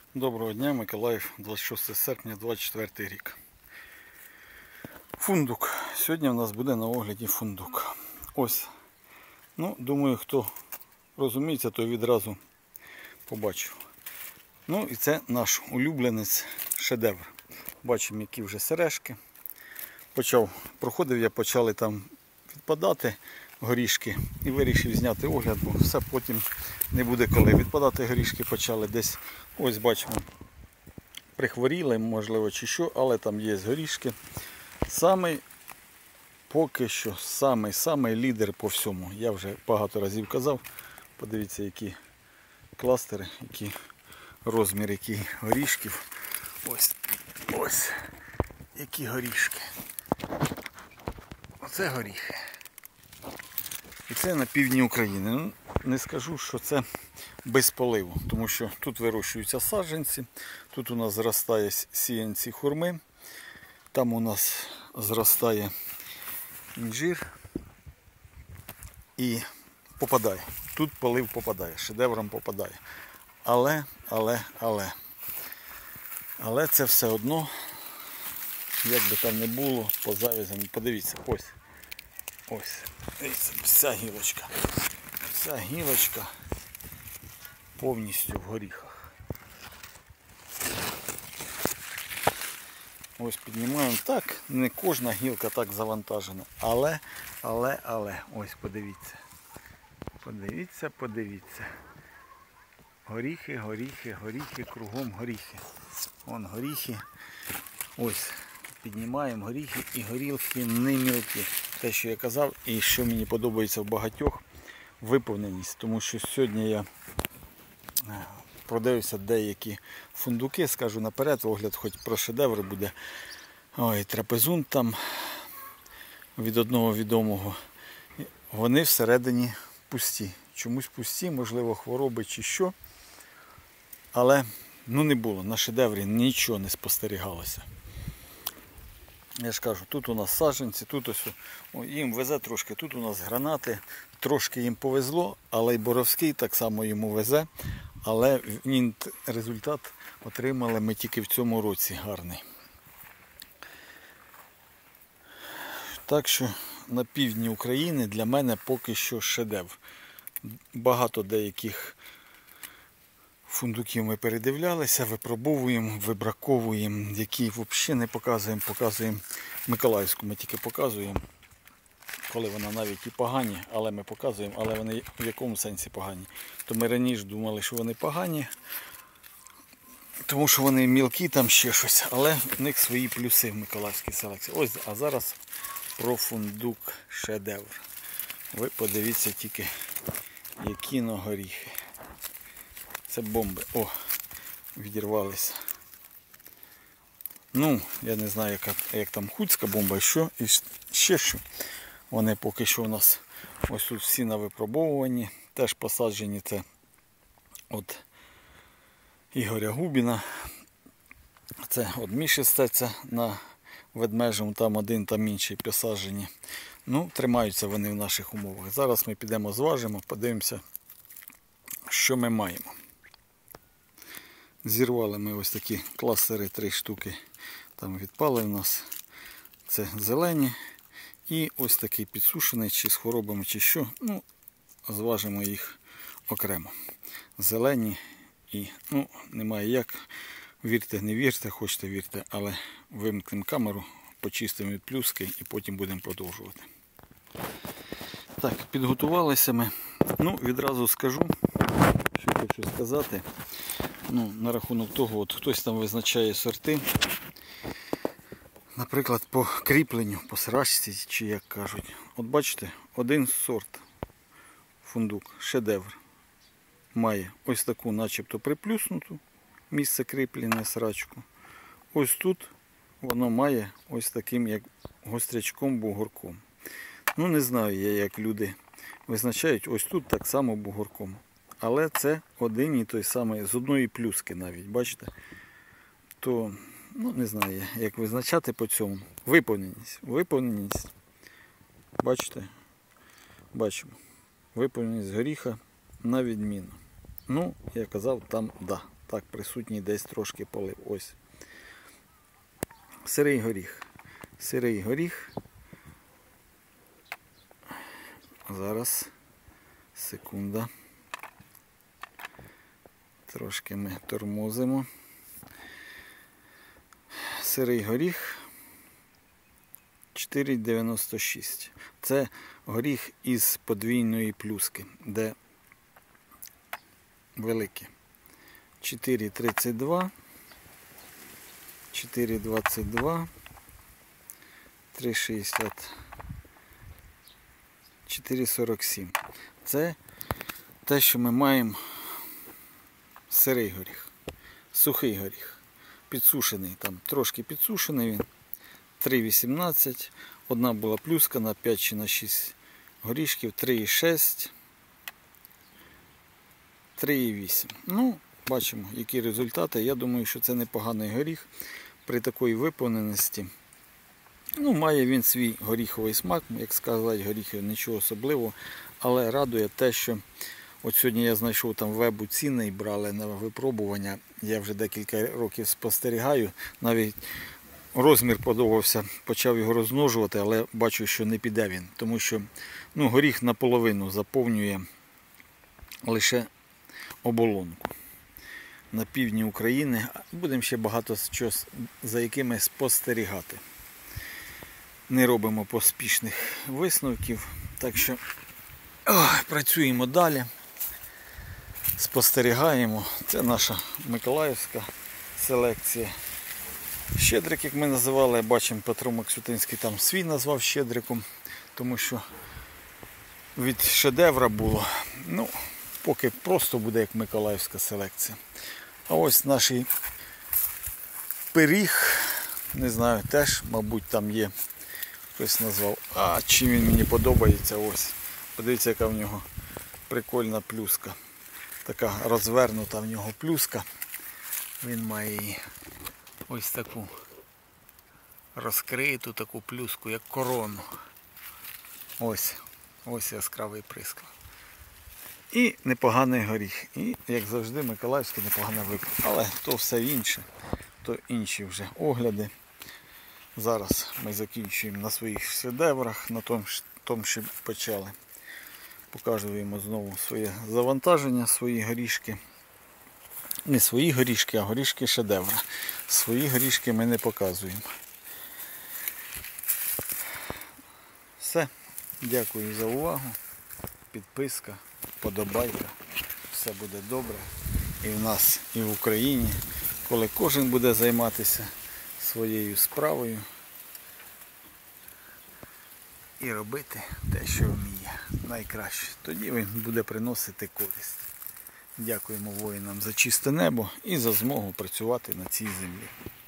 Доброго дня, Миколаїв, 26 серпня 24 рік. Фундук. Сьогодні у нас буде на огляді фундук. Ось. Ну, думаю, хто розуміється, той відразу побачив. Ну і це наш улюбленець шедевр. Бачимо, які вже сережки. Проходив я, почали там відпадати горішки і вирішив зняти огляд, бо все потім не буде коли. Відпадати горішки почали десь, ось бачимо, прихворіли, можливо, чи що, але там є горішки. Поки що самий лідер по всьому. Я вже багато разів казав. Подивіться, які кластери, які розмір, які горішків. Ось, які горішки. Оце горіхи. І це на півдні України. Ну, не скажу, що це без поливу, тому що тут вирощуються саджанці, тут у нас зростає сіянці хурми, там у нас зростає інжир і попадає. Тут полив попадає, шедевром попадає. Але це все одно, як би там не було, по завязям. Подивіться, ось, дивіться, вся гілочка повністю в горіхах. Ось піднімаємо так, не кожна гілка так завантажена, але, ось подивіться. Подивіться. Горіхи, кругом горіхи. Вон горіхи. Ось, піднімаємо горіхи і горілки не мілкі. Те, що я казав, і що мені подобається в багатьох, виповненість. Тому що сьогодні я продивився деякі фундуки, скажу наперед, огляд хоч про шедевр буде. Ой, трапезун там від одного відомого. Вони всередині пусті. Чомусь пусті, можливо, хвороби чи що. Але не було, на шедеврі нічого не спостерігалося. Я ж кажу, тут у нас саджанці, тут ось їм везе трошки, тут у нас гранати, трошки їм повезло, але й Боровський так само йому везе, але результат отримали ми тільки в цьому році гарний. Так що на півдні України для мене поки що шедевр. Багато деяких фундуків ми передивлялися, випробовуємо, вибраковуємо, які взагалі не показуємо. Показуємо Миколаївську, ми тільки показуємо, коли вона навіть і погані, але ми показуємо, але вони в якому сенсі погані. То ми раніше думали, що вони погані, тому що вони мілкі, там ще щось, але в них свої плюси в Миколаївській селекції. Ось, а зараз про фундук шедевр. Ви подивіться тільки, які горіхи. Це бомби. Відірвалися. Я не знаю, як там хуцька бомба і ще що. Вони поки що у нас ось тут всі на випробовуванні. Теж посаджені це від Ігоря Губіна. Це від Міші Стеця на Ведмежому, там один, там інший посаджені. Тримаються вони в наших умовах. Зараз ми підемо зважимо, подивимося, що ми маємо. Зірвали ми ось такі кластери, 3 штуки. Там відпали в нас. Це зелені. І ось такий підсушений, чи з хворобами, чи що. Зважимо їх окремо. Зелені і, немає як. Вірте, не вірте, хочете вірте, але вимкнемо камеру, почистимо від плюски і потім будемо продовжувати. Так, підготувалися ми. Відразу скажу, що хочу сказати. На рахунок того, хтось там визначає сорти. Наприклад, по кріпленню, по срачці, чи як кажуть. От бачите, один сорт фундук, шедевр, має ось таку начебто приплюснуту місце кріплення срачку. Ось тут воно має ось таким як гострячком, бугорком. Не знаю я, як люди визначають, ось тут так само бугорком. Але це один і той самий, з одної плюски навіть, бачите? То, не знаю, як визначати по цьому. Виповненість. Бачите? Бачимо. Виповненість горіха на відміну. Я казав, там, так присутній десь трошки полив. Ось. Сирий горіх. Сирий горіх. Зараз. Секунда. Трошки ми тормозимо. Сирий горіх 4,96. Це горіх із подвійної плюски, де великі. 4,32, 4,22, 3,60, 4,47. Це те, що ми маємо сирий горіх. Сухий горіх. Підсушений, там трошки підсушений він. 3,18. Одна була плюска на 5 чи на 6 горішків. 3,6. 3,8. Ну, бачимо, які результати. Я думаю, що це непоганий горіх при такій виповненості. Ну, має він свій горіховий смак, як сказати, горіхи нічого особливого, але радує те, що от сьогодні я знайшов там вебу ціни і брали на випробування. Я вже декілька років спостерігаю, навіть розмір подобався, почав його розмножувати, але бачу, що не піде він, тому що горіх наполовину заповнює лише оболонку. На півдні України будемо ще багато чого за якими спостерігати. Не робимо поспішних висновків, так що працюємо далі, спостерігаємо. Це наша миколаївська селекція. Щедрик, як ми називали, бачимо, Петро Максютинський там свій назвав щедриком, тому що від шедевра було. Ну, поки просто буде як миколаївська селекція. А ось наш пиріг, не знаю, теж, мабуть, там є, хтось назвав. А чим він мені подобається, ось. Подивіться, яка в нього прикольна плюска. Така розвернута в нього плюска. Він має її ось таку розкриту таку плюску, як корону. Ось яскравий приклад. І непоганий горіх. І, як завжди, миколаївський непоганий виклик. Але то все інше, то інші вже огляди. Зараз ми закінчуємо на своїх шедеврах, на тому, що почали. Показуємо знову своє завантаження, свої горішки. Не свої горішки, а горішки шедевра. Свої горішки ми не показуємо. Все. Дякую за увагу. Підписка, вподобайка. Все буде добре. І в нас, і в Україні. Коли кожен буде займатися своєю справою і робити те, що вміє найкраще. Тоді він буде приносити користь. Дякуємо воїнам за чисте небо і за змогу працювати на цій землі.